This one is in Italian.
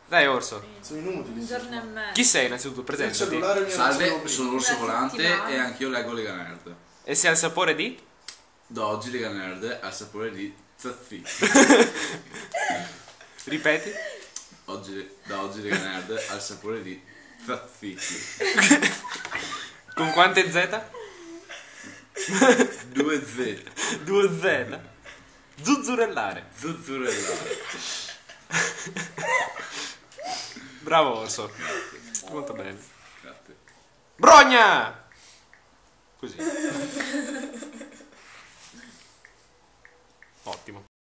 Dai Orso. Sono inutili. Un giorno e mezzo. Chi sei innanzitutto? Il Presentati. cellulare mi Salve, sono Orso Una Volante settimana. e anch'io leggo Lega Nerd. E sei al sapore di? Da oggi Lega Nerd al sapore di Zazzi. Ripeti. Da oggi Lega Nerd al sapore di Zazzi. Con quante Z? 2 Z. 2 Z. Zuzzurellare. Zuzzurellare. Bravo Orso. Molto bene. Grazie. Brogna! Così.